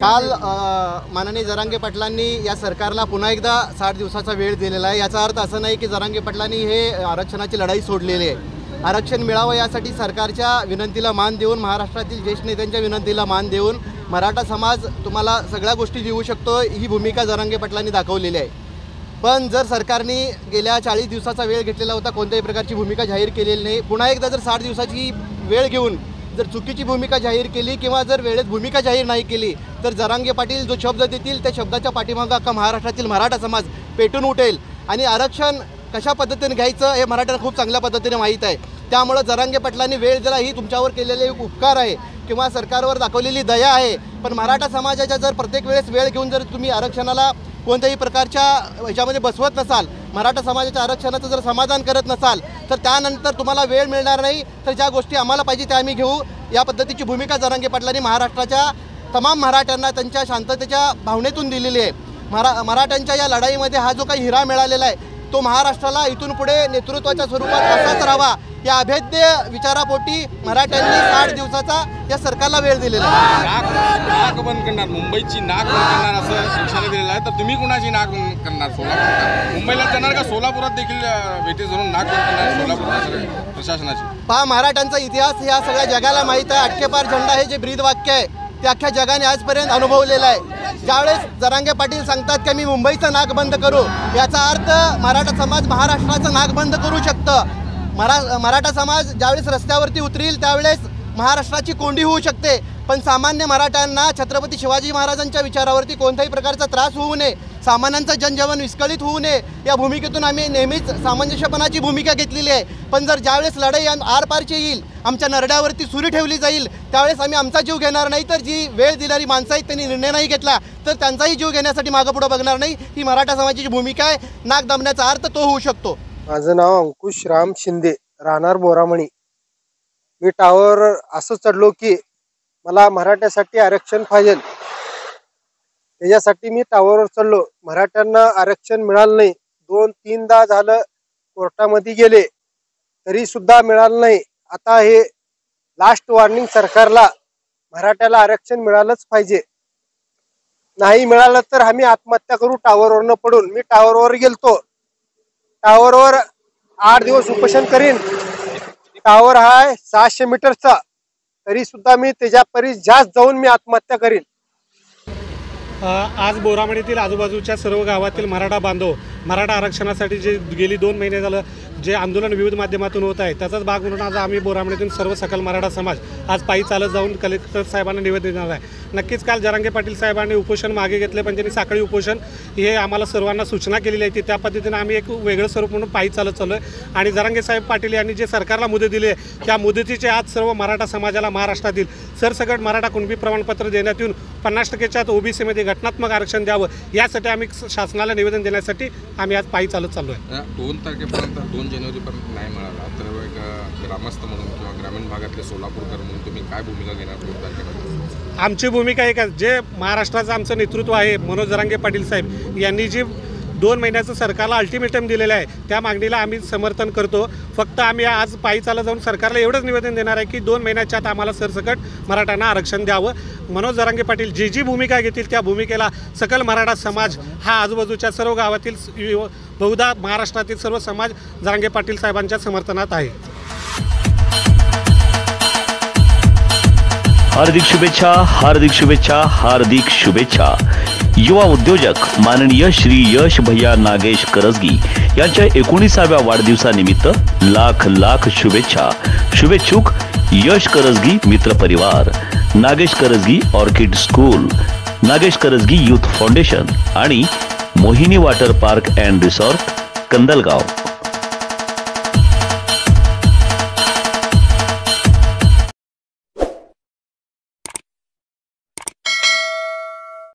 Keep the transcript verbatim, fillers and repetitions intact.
काल माननीय जरांगे पाटलांनी या सरकारला पुन्हा एकदा साठ दिवसाचा वेळ दिलेला आहे। याचा अर्थ असा नाही की जरांगे पाटलांनी हे आरक्षणाची लढाई सोडलेली आहे। आरक्षण मिळावं यासाठी सरकारच्या विनंतीला मान देऊन, महाराष्ट्रातील ज्येष्ठ नेत्यांच्या विनंतीला मान देऊन मराठा समाज तुम्हाला सगळ्या गोष्टी देऊ शकतो, ही भूमिका जरांगे पाटलांनी दाखवलेली आहे। पण जर सरकारने गेल्या चाळीस दिवसाचा वेळ घेतलेला होता, कोणत्याही प्रकारची भूमिका जाहीर केलेली नाही। पुन्हा एकदा जर साठ दिवसाची वेळ घेऊन जर चुकीची भूमिका जाहीर केली किंवा जर वेळेत भूमिका जाहीर नाही केली तर जरांगे पाटील जो शब्द देतील त्या शब्दाच्या पाठीमागे अख्खा महाराष्ट्रातील मराठा समाज पेटून उठेल। आणि आरक्षण कशा पद्धतीने घ्यायचं हे मराठ्यांना खूप चांगल्या पद्धतीने माहीत आहे। त्यामुळे जरांगे पाटलांनी वेळ दिला ही तुमच्यावर केलेले एक उपकार आहे किंवा सरकारवर दाखवलेली दया आहे। पण मराठा समाजाच्या जर प्रत्येक वेळेस वेळ घेऊन जर तुम्ही आरक्षणाला कोणत्याही प्रकारच्या ह्याच्यामध्ये बसवत नसाल, मराठा समाजाच्या आरक्षणाचं जर समाधान करत नसाल तर त्यानंतर तुम्हाला वेळ मिळणार नाही। तर ज्या गोष्टी आम्हाला पाहिजे त्या आम्ही घेऊ, या पद्धतीची भूमिका जरांगे पाटलांनी महाराष्ट्राच्या तमाम मराठ्यांना त्यांच्या शांततेच्या भावनेतून दिलेली आहे। मरा मराठ्यांच्या या लढाईमध्ये हा जो काही हिरा मिळालेला आहे तो महाराष्ट्राला इथून पुढे नेतृत्वाच्या स्वरूपात असाच राहावा या अभेद्य विचारापोटी मराठ्यांनी साठ दिवसाचा या सरकारला वेळ दिलेला आहे। नाक नाक बंद करणार, मुंबईची नाक बंद करणार असं इशारा दिलेला आहे। तर तुम्ही कुणाची नाक बंद करणार? सोलापूर मुंबईला जाणार का सोलापुरात देखील भेटी धरून नाक बंद करणार सोलापूर प्रशासनाची? पहा, मराठ्यांचा इतिहास या सगळ्या जगाला माहीत आहे। अटकेपार झेंडा हे जे ब्रीद वाक्य आहे ते अख्ख्या जगाने आजपर्यंत अनुभवलेलं आहे। ज्यावेळेस जरांगे पाटील सांगतात की मी मुंबईचं नाक बंद करू, याचा अर्थ मराठा समाज महाराष्ट्राचं नाक बंद करू शकतं। मरा मराठा समाज ज्यावेळेस रस्त्यावरती उतरील त्यावेळेस महाराष्ट्राची कोंडी होऊ शकते। पण सामान्य मराठ्यांना छत्रपती शिवाजी महाराजांच्या विचारावरती कोणत्याही प्रकारचा त्रास होऊ नये, सामान्यांचं जनजीवन विस्कळीत होऊ नये या भूमिकेतून आम्ही नेहमीच सामंजस्यपणाची भूमिका घेतलेली आहे। पण जर ज्यावेळेस लढाई आरपारची येईल, आमच्या नरड्यावरती सुरी ठेवली जाईल, त्यावेळेस आम्ही आमचा जीव घेणार नाही। तर जी वेळ दिणारी माणसं आहेत त्यांनी निर्णय नाही घेतला तर त्यांचाही जीव घेण्यासाठी मागं पुढं बघणार नाही। ही मराठा समाजाची भूमिका आहे। नाक दाबण्याचा अर्थ तो होऊ शकतो। माझं नाव अंकुश राम शिंदे, राहणार बोरामणी। मी टावर असं चढलो की मला मराठ्यासाठी आरक्षण पाहिजे, त्याच्यासाठी मी टावरवर चढलो। मराठ्यांना आरक्षण मिळालं नाही, दोन तीनदा झालं कोर्टामध्ये गेले तरी सुद्धा मिळालं नाही। आता हे लास्ट वॉर्निंग सरकारला, मराठ्याला आरक्षण मिळालंच पाहिजे। नाही मिळालं तर आम्ही आत्महत्या करू टावरवरनं पडून। मी टावरवर गेलतो, टावरवर आठ दिवस उपोषण करीन। टावर हाय सहाशे मीटरचा, तरी सुद्धा मी त्याच्या परी जास्त जाऊन मी आत्महत्या करीन। आज बोरामणीतील आजूबाजूच्या सर्व गावातील मराठा बांधव मराठा आरक्षणासाठी जे गेली दोन महिने झालं जे आंदोलन विविध माध्यमातून होत आहे त्याचाच भाग म्हणून आज आम्ही बोरामणीतून सर्व सकल मराठा समाज आज पायी चालत जाऊन कलेक्टर साहेबांना निवेदन देणार आहे। नक्कीच काल जरांगे पाटील साहेबांनी उपोषण मागे घेतले, पण त्यांनी साखळी उपोषण हे आम्हाला सर्वांना सूचना केलेली आहे। त्या पद्धतीने आम्ही एक वेगळं स्वरूप म्हणून पायी चालत चालू आहे। आणि जरांगे साहेब पाटील यांनी जे सरकारला मुदत दिली आहे त्या मुदतीचे आज सर्व मराठा समाजाला महाराष्ट्रातील सरसकट मराठा कुणबी प्रमाणपत्र देण्यात येऊन पन्नास टक्केच्या ओबीसीमध्ये घटनात्मक आरक्षण द्यावं यासाठी आम्ही शासनाला निवेदन देण्यासाठी आम्ही आज पायी चालत चालू आहे। दोन तारखेपर्यंत दोन जानेवारीपर्यंत नाही मिळाला तर एक ग्रामस्थ म्हणून किंवा ग्रामीण भागातले सोलापूरकर म्हणून तुम्ही काय भूमिका घेणार दोन तारखेपर्यंत? आमची भूमिका एक आहे, जे महाराष्ट्राचं आमचं नेतृत्व आहे मनोज जरांगे पाटील साहेब यांनी जी दोन महिन्याचं सरकारला अल्टिमेटम दिलेलं आहे त्या मागणीला आम्ही समर्थन करतो। फक्त आम्ही आज पायी चालत जाऊन सरकारला एवढंच निवेदन देणार आहे की दोन महिन्याच्या आत आम्हाला सरसकट मराठ्यांना आरक्षण द्यावं। मनोज जरांगे पाटील जी जी भूमिका घेतील त्या भूमिकेला सकल मराठा समाज हा आजूबाजूच्या सर्व गावातील बहुधा महाराष्ट्रातील सर्व समाज जरांगे पाटील साहेबांच्या समर्थनात आहे। हार्दिक शुभेच्छा, हार्दिक शुभेच्छा, हार्दिक शुभेच्छा। युवा उद्योजक माननीय श्री यश भैया नागेश करजगी यांच्या एकोणीसाव्या वाढदिवसानिमित्त लाख लाख शुभेच्छा। शुभेच्छुक यश करजगी मित्र परिवार, Nagesh Karjagi orchid school, Nagesh Karjagi youth foundation आणि Mohini water park and resort Kandalgaon.